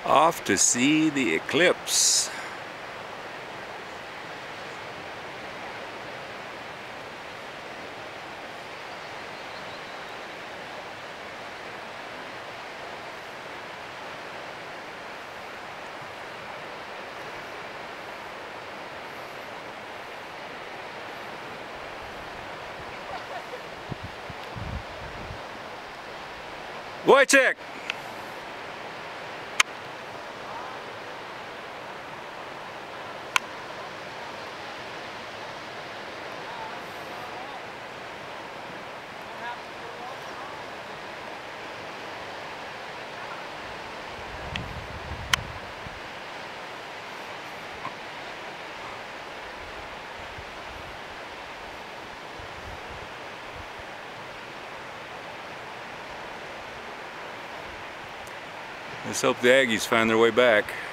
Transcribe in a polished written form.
Off to see the eclipse. Wojciech! Let's hope the Aggies find their way back.